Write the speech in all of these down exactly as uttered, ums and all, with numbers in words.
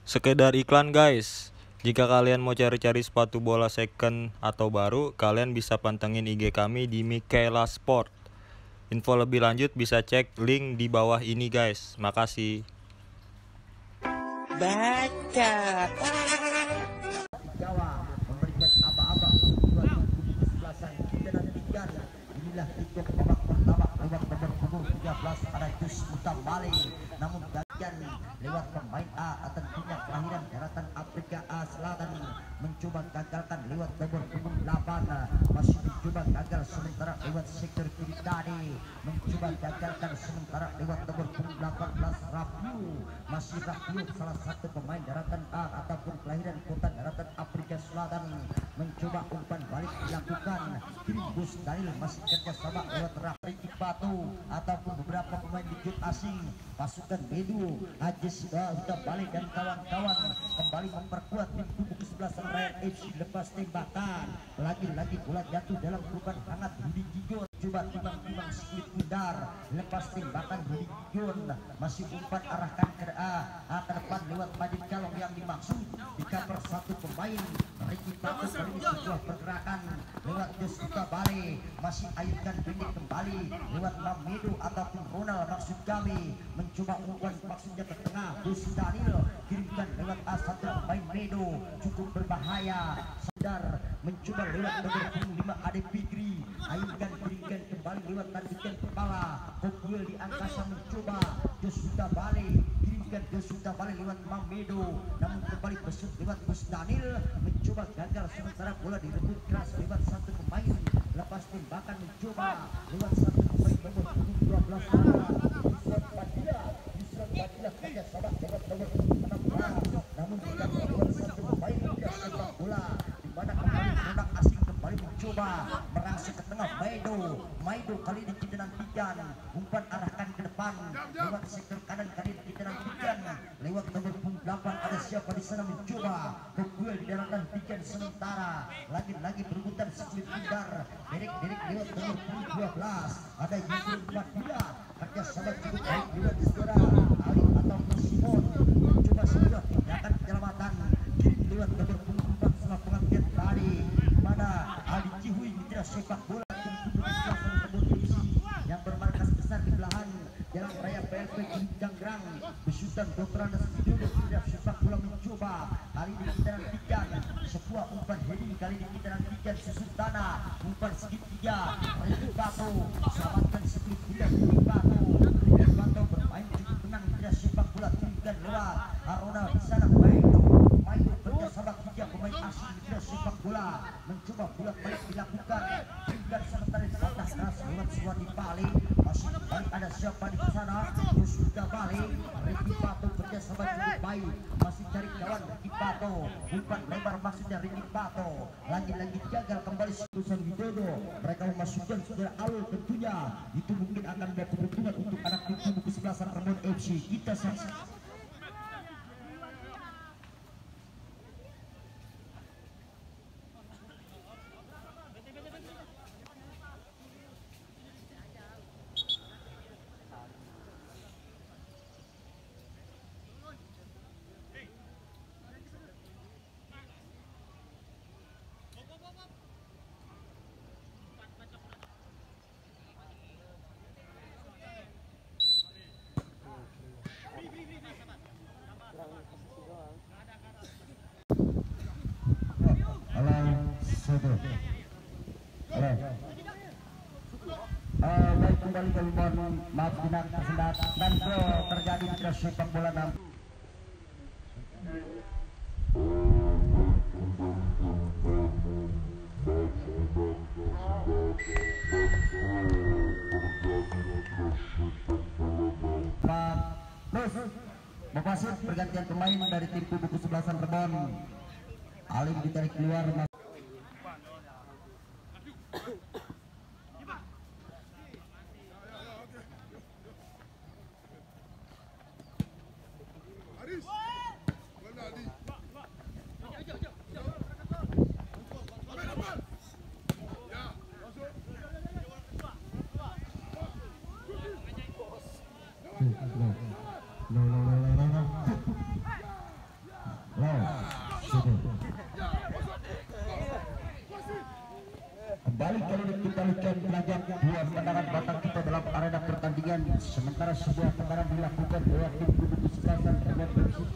Sekedar iklan guys. Jika kalian mau cari-cari sepatu bola second atau baru, kalian bisa pantengin I G kami di Mikaela Sport. Info lebih lanjut bisa cek link di bawah ini guys. Makasih. Baca. Jawa memberikan aba-aba dua ribu sebelasan kita nantikan. Inilah titik babak pertama lewat nomor punggung tiga belas ada Jus Utambali, namun bagian lewat pemain A tentunya kelahiran daratan Afrika A Selatan mencoba gagalkan lewat nomor punggung delapan, masih mencoba gagal sementara lewat sektor kiri tadi mencoba gagalkan sementara lewat nomor punggung delapan belas Rabiu, masih Rabiu salah satu pemain daratan A ataupun kelahiran kota daratan Afrika Selatan mencoba umpan balik dilakukan. Bus Dalil masih kerjasama lewat Rafiki Batu ataupun beberapa pemain di asing. Pasukan Bedu Haji sudah sudah balik dan kawan-kawan kembali memperkuat tim tubuh kesebelasan Rakyat F C lepas tembakan. Lagi-lagi bola jatuh dalam pelukan hangat Budi Gijon. Coba timbang-timbang sedikit pudar lepas tembakan Budi Gijon, masih umpan arahkan ke A, A ke depan lewat Majid Kalong yang dimaksud di cover satu pemain Ricky Batu. Kali ini sebuah pergerakan lewat Josuka Bale, masih ayunkan pendek kembali lewat Mamedo ataupun Ronald maksud kami mencoba umpan maksudnya ke tengah. Bus Daniel kirimkan lewat A satu pemain Medo cukup berbahaya. Sadar mencoba lewat nomor lima Ade Fikri, ayunkan kirimkan kembali lewat tandukan kepala. Kokul di angkasa mencoba Josuka Bale, kirimkan Josuka Bale lewat Mamedo, namun kembali besut lewat Bus Daniel mencoba gagal sementara bola direbut keras lewat satu pemain lepas tembakan mencoba lewat satu pemain nomor dua belas Yusuf Padilla. Yusuf Padilla kerja sama dengan nomor enam belas, namun tidak lewat satu pemain tidak sepak bola di mana kembali produk asing kembali mencoba merangsek ke tengah. Maido Maido kali ini kita nantikan umpan arahkan ke depan lewat sektor kanan. Kali ini kita nantikan lewat nomor delapan ada siapa di sana mencoba Kokul di daratan pikan sementara lagi-lagi berebutan sekuit pindar. Derek Derek lewat nomor dua belas ada Yusuf Padilla kerja sama cukup baik lewat saudara Ali atau Simon mencoba sebuah tindakan penyelamatan kirim lewat nomor empat setelah pengambilan tadi mana Ali Cihui mitra sepak bola yang bermarkas besar di belahan Jalan Raya P L P Janggrang besutan Dokter Andes Widodo tidak sepak bola mencoba. Kali ini kita nantikan sebuah umpan heading, kali ini kita nantikan susun tanah umpan segitiga Ricky Batu selamatkan split tidak Ricky Batu. Ricky Batu bermain cukup tenang tidak sepak bola kirimkan lewat Arona di sana. Maido Maido kerjasama tiga pemain asing tidak sepak bola mencoba bola balik dilakukan kirimkan sementara di atas keras lewat Suwandi Bali, masih balik ada siapa di sana Yusuka Bali. Ricky Batu kerjasama cukup baik masih cari kawan Ricky Batu, umpan lebar maksudnya Ricky Batu lagi-lagi gagal kembali Susan Widodo. Mereka memasukkan saudara Alul tentunya itu mungkin akan ada keuntungan untuk anak tim tubuh kesebelasan Remon F C. Kita saksikan. Uh, baik kembali ke mohon maaf tidak tersendat dan gol terjadi di sepak bola enam. Terus Bapasit pergantian pemain dari tim tubuh kesebelasan Rebon. Alim ditarik keluar. No, no, no, no, no, no. sementara sebuah tekanan dilakukan oleh tim kubu kesebelasan terbuat bersih.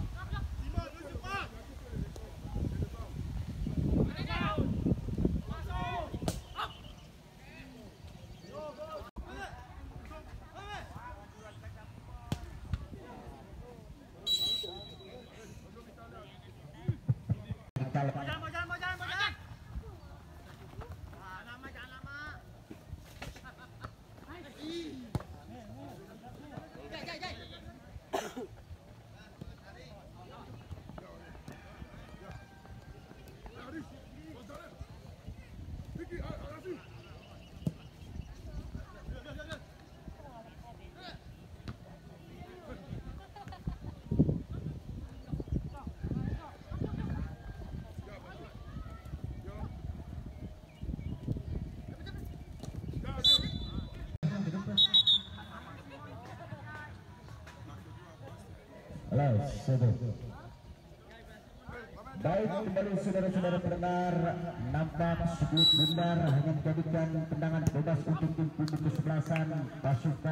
Baik, kembali saudara-saudara pendengar, nampak sedikit benar hanya menjadikan tendangan bebas untuk tim kubu kesebelasan pasukan.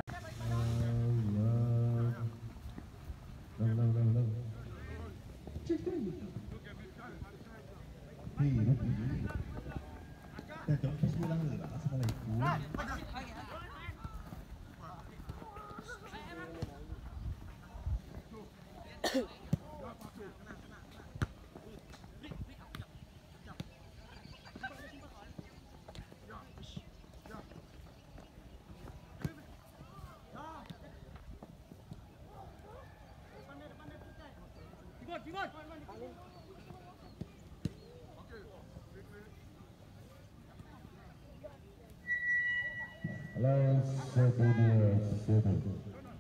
Halo, studio, studio.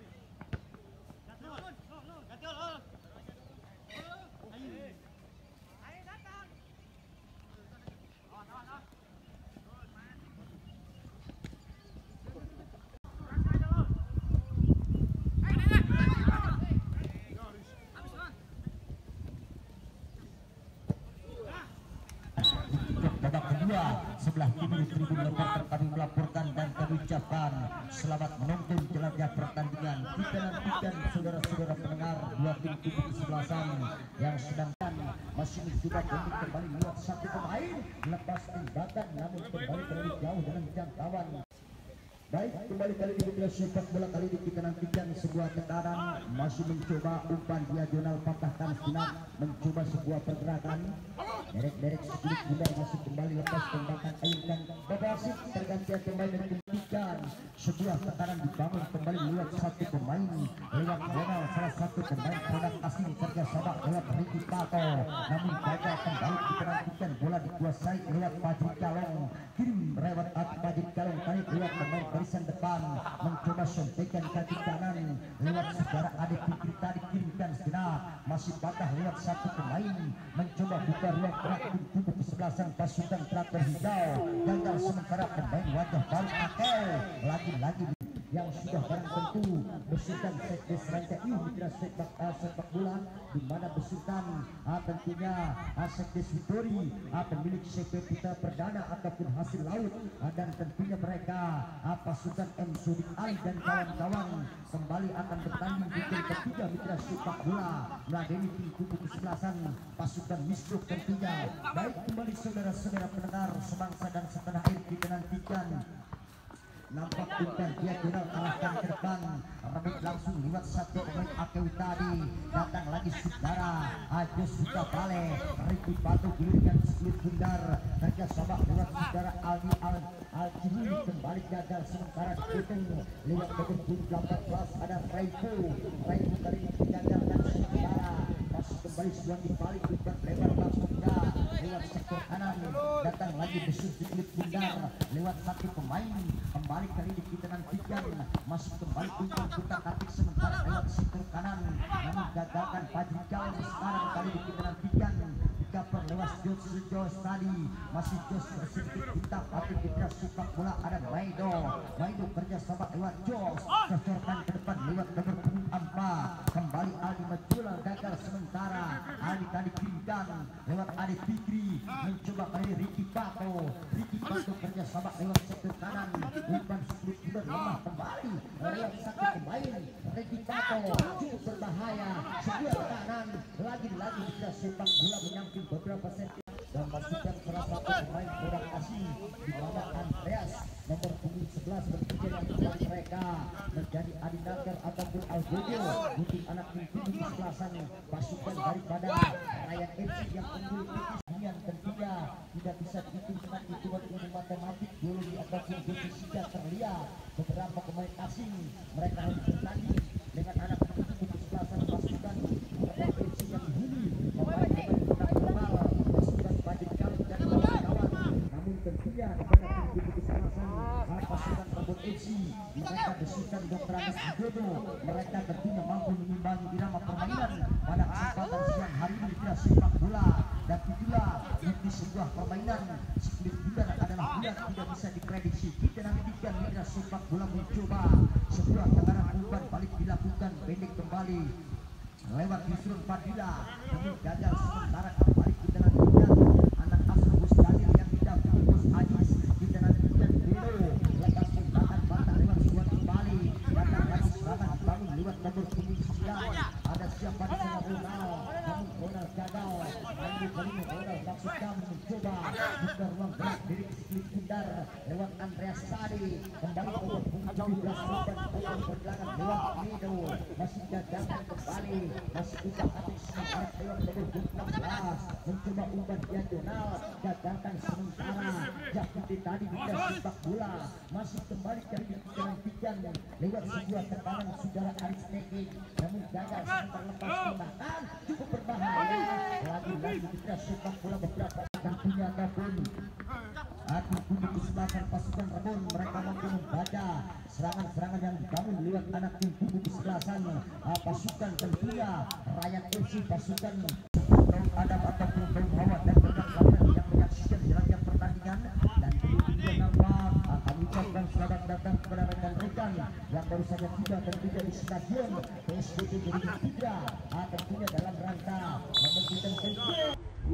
Babak kedua sebelah kiri tribun reporter kami melaporkan dan kami ucapkan selamat menonton jelajah pertandingan. Kita nantikan saudara-saudara pendengar dua tim kubu kesebelasan yang sedang masih mencoba untuk kembali lewat satu pemain lepas tembakan namun kembali terlalu jauh dengan jangkauan. Baik, kembali kali ini bila sepak bola kali ini kita nantikan sebuah tekanan masih mencoba umpan diagonal patahkan sinar, mencoba sebuah pergerakan derek-derek sedikit bundar masih kembali lepas tembakan ayunkan babasik pergantian pemain dan dihentikan sebuah tekanan dibangun kembali lewat satu pemain lewat bola salah satu pemain produk asing kerjasama lewat Ricky Pato namun gagal kembali kita nantikan bola dikuasai lewat Fajri Kalong kirim lewat Fajri Kalong kali lewat pemain barisan depan mencoba sontekan kaki kanan lewat saudara Ade Fikri tadi kirimkan sejenak masih patah lewat satu pemain mencoba buka ruang gerak tim kubu kesebelasan pasukan traktor hijau gagal sementara pemain wajah baru Akel lagi-lagi yang sudah barang tentu besutan sekdes rantai mitra sepak uh, sepak bola di mana besutan uh, tentunya uh, sekdes Vitori uh, pemilik C P Putra Perdana ataupun hasil laut uh, dan tentunya mereka uh, pasukan M Sudik Ali dan kawan-kawan kembali akan bertanding di game ketiga mitra sepak bola meladeni tim kubu kesebelasan pasukan Misbruk tentunya. Baik, kembali saudara-saudara pendengar sebangsa dan setanah air kita nantikan nampak umpan diagonal arahkan ke depan rebut langsung lewat satu pemain Akewi tadi datang lagi saudara Ajus Vita Bale Ricky Batu giliran sebelit bundar kerja sama lewat saudara Aldi Al Al-Jihuli kembali gagal sementara dihitung lewat nomor delapan belas ada Raifu Raifu kali ini gagal dan saudara masih kembali sebuah dibalik umpan lebar langsung lewat sektor kanan datang lagi besar sebelit bundar lewat satu pemain kembali kali ini kita nantikan masih kembali umpan putar katik sementara lewat sektor kanan namun gagalkan Fajri Kalong sekarang kali ini kita nantikan dikaper lewat Jos Jos tadi masih Jos sedikit kita tapi kita sepak bola ada Maido Maido kerja sama lewat Jos kesorkan ke depan lewat nomor empat kembali Aldi Majula gagal sementara Aldi tadi kirimkan lewat Ade Fikri mencoba kali Ricky Pato Ricky Pato kerja sama lewat sektor kanan umpan sepuluh lemah kembali lewat satu pemain Regitato cukup berbahaya, sebuah tekanan lagi-lagi kita sepak bola menyamping beberapa senti dan masukkan salah satu pemain kurang asing di mana Andreas nomor punggung sebelas berbicara dengan mereka menjadi Adinaker ataupun Algojo untuk anak tim di sebelasan pasukan daripada Ryan F C yang unggul tipis tentunya tidak bisa dihitung dengan hitungan ilmu matematik biologi ataupun fisika terlihat beberapa pemain asing mereka harus bertanding dengan anak tim di sebelasan pasukan Ryan F C yang dihuni pemain-pemain internasional pasukan Badit Kalib dan kawan-kawan namun tentunya kepada tim di sebelasan pasukan Robot F C mereka bersihkan Dokter Agus Widodo mereka tentunya mampu mengimbangi irama permainan pada kesempatan siang hari ini kita sepak bola dan itulah bukti sebuah permainan split bulan adalah bulan tidak bisa diprediksi kita nantikan kita sepak bola mencoba sebuah tekanan umpan balik dilakukan pendek kembali lewat Yusrul Fadila namun gagal sementara kembali kita nantikan anak asuh Gus Dalil yang didampingi Gus Ajis kita nantikan Bero lepas tembakan bantah lewat suat kembali datang lagi serangan dibangun lewat nomor punggung sembilan ada siapa di sana Ronald namun Ronald gagal lalu kali ini Ronald maksud kami mencoba buka ruang gerak dari split pindar lewat Andreas Sadi kembali ke nomor punggung tujuh belas dan potong bergelangan lewat Mido masih gagal kembali masih buka hati sementara lewat nomor punggung enam belas mencoba umpan diagonal gagalkan sementara Jakuti tadi bisa sepak bola masih kembali dari dilantikan lewat sebuah tekanan saudara Aris Teki namun gagal sementara lepas tembakan cukup berbahaya lagi-lagi kita sepak bola beberapa tentunya ataupun aku kudu kesempatan pasukan Rebon mereka mampu membaca serangan-serangan yang dibangun lewat anak tim kubu kesebelasan pasukan tentunya rakyat F C pasukan kaum Adam ataupun kaum Hawa dan berkat yang menyaksikan jalannya pertandingan dan kemudian nampak kami ucapkan selamat datang kepada rekan-rekan yang baru saja tiba tentunya di stadion P S B B Negeri tiga tentunya dalam rangka memberikan tentunya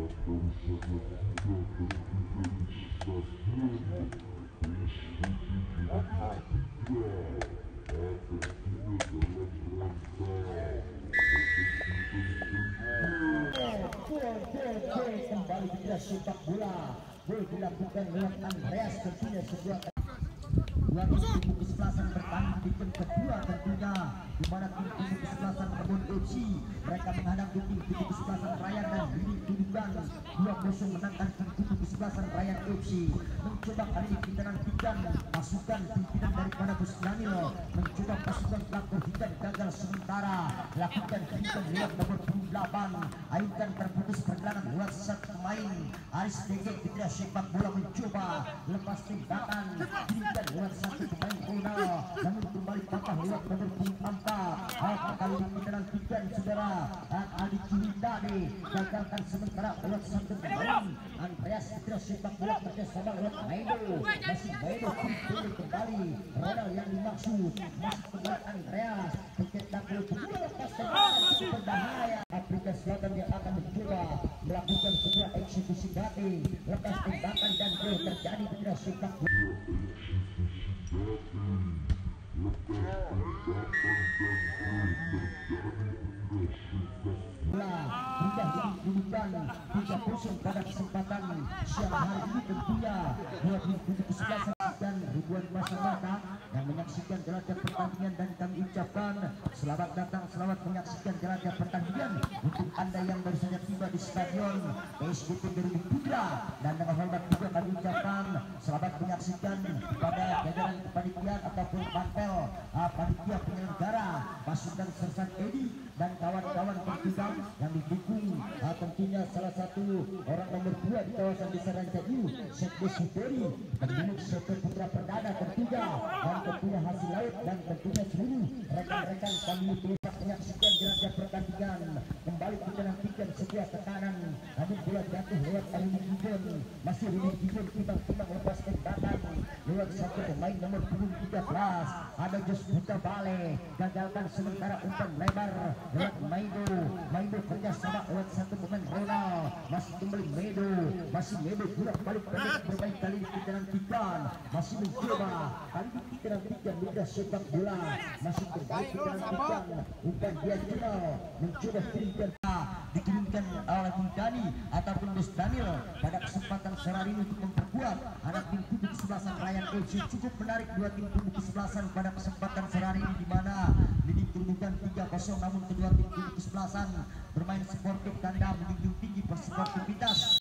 kembali kita sepak bola boleh dilakukan lewat Andreas tentunya sebuah dua tim kubu kesebelasan bertanding di game kedua tentunya di mana tim kubu kesebelasan Rebon F C mereka menghadapi tim kubu kesebelasan Ryan dan Billy Tudugan dua kosong menangkan tim kubu kesebelasan Ryan F C mencoba kali ini kita nantikan pasukan pimpinan daripada Gus Danil mencoba pasukan pelakor hitam gagal sementara lakukan hitam lewat nomor delapan akhirkan terputus pergelangan lewat satu pemain Aris Dege kita sepak bola mencoba lepas tembakan berikan lewat satu pemain Ronald namun kembali patah lewat nomor punggung empat apa kali ini kita nantikan saudara Ali Ciwindade gagalkan sementara lewat satu pemain Andreas kita sepak bola kerjasama lewat Maido masih Maido kembali Ronald yang dimaksud masih kembali Andreas pencetak gol kedua lepas tembakan berbahaya Afrika Selatan yang akan mencoba melakukan sebuah eksekusi batin lepas tembakan dan gol terjadi ketika sepak bola sudah didudukan tiga kosong pada kesempatan siang hari ini tentunya dua ribu sebelas dan ribuan masyarakat yang menyaksikan jalannya pertandingan dan kami ucapkan selamat datang selamat menyaksikan jalannya pertandingan untuk anda yang baru saja tiba di stadion P S B B Negeri tiga dan dengan hormat juga kami ucapkan selamat menyaksikan kepada jajaran kepanitiaan ataupun pantel panitia penyelenggara pasukan Sersan Edi dan kawan-kawan pertugas yang didukung uh, tentunya salah satu orang nomor dua di kawasan desa Rancaju Sekde Sudori penduduk Sekde Putra Perdana tentunya dan tentunya hasil laut dan tentunya seluruh rekan-rekan kami terus menyaksikan jalannya pertandingan kembali kita nantikan sebuah tekanan namun bola jatuh lewat Rudi Gibon masih Rudi Gibon timbang-timbang lepas tembakan lewat satu pemain nomor punggung tiga belas ada Jos Buta Bale gagalkan sementara umpan lebar lewat Maido Maido kerjasama lewat satu pemain Ronald masih kembali Medo, masih Medo bolak balik bermain kali ini kita nantikan, masih mencoba kali ini kita nantikan lidah sepak bola, masih berbaik kita nantikan umpan dia final mencoba kirimkan dikirimkan oleh Bung Dani ataupun Bos Daniel pada kesempatan sore ini untuk memperkuat anak tim kubu kesebelasan Ryan F C. Cukup menarik dua tim kubu kesebelasan pada kesempatan sore ini, di mana leading kedudukan tiga kosong, namun kedua tim kubu kesebelasan bermain sportif tanda menjunjung tinggi sportivitas.